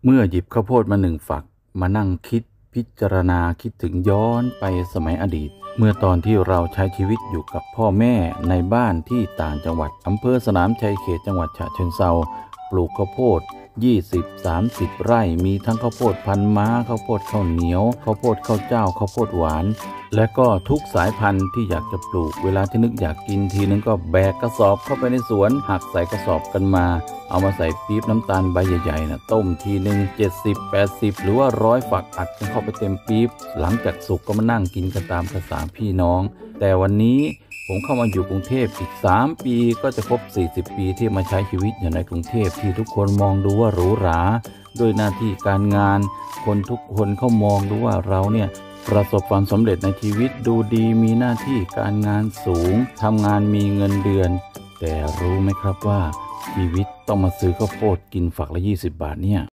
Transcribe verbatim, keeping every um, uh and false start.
เมื่อหยิบข้าวโพดมาหนึ่งฝักมานั่งคิดพิจารณาคิดถึงย้อนไปสมัยอดีตเมื่อตอนที่เราใช้ชีวิตอยู่กับพ่อแม่ในบ้านที่ต่างจังหวัดอำเภอสนามชัยเขตจังหวัดฉะเชิงเทราปลูกข้าวโพดยี่สิบ สามสิบไร่มีทั้งข้าวโพดพันธุ์ม้าข้าวโพดข้าวเหนียวข้าวโพดข้าวเจ้าข้าวโพดหวานและก็ทุกสายพันธุ์ที่อยากจะปลูกเวลาที่นึกอยากกินทีนึงก็แบกกระสอบเข้าไปในสวนหักใส่กระสอบกันมาเอามาใส่ปี๊บน้ำตาลใบใหญ่ๆนะต้มทีนึงเจ็ดสิบ แปดสิบหรือว่าร้อยฝักอัดกันเข้าไปเต็มปี๊บหลังจากสุกก็มานั่งกินกันตามภาษาพี่น้องแต่วันนี้ผมเข้ามาอยู่กรุงเทพอีกสามปีก็จะครบสี่สิบปีที่มาใช้ชีวิตอยู่ในกรุงเทพที่ทุกคนมองดูว่าหรูหราด้วยหน้าที่การงานคนทุกคนเขามองดูว่าเราเนี่ยประสบความสำเร็จในชีวิตดูดีมีหน้าที่การงานสูงทำงานมีเงินเดือนแต่รู้ไหมครับว่าชีวิตต้องมาซื้อข้าวโพดกินฝักละยี่สิบบาทเนี่ย